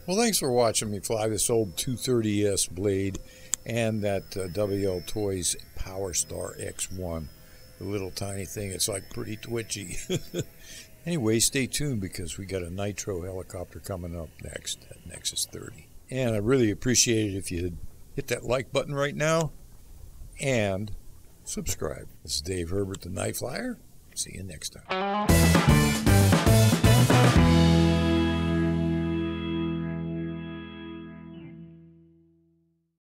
Well, thanks for watching me fly this old 230S blade and that WL Toys Power Star X1. The little tiny thing, it's like pretty twitchy. Anyway, stay tuned because we got a nitro helicopter coming up next at Nexus 30. And I really appreciate it if you'd hit that like button right now and subscribe. This is Dave Herbert, the Night Flyer. See you next time.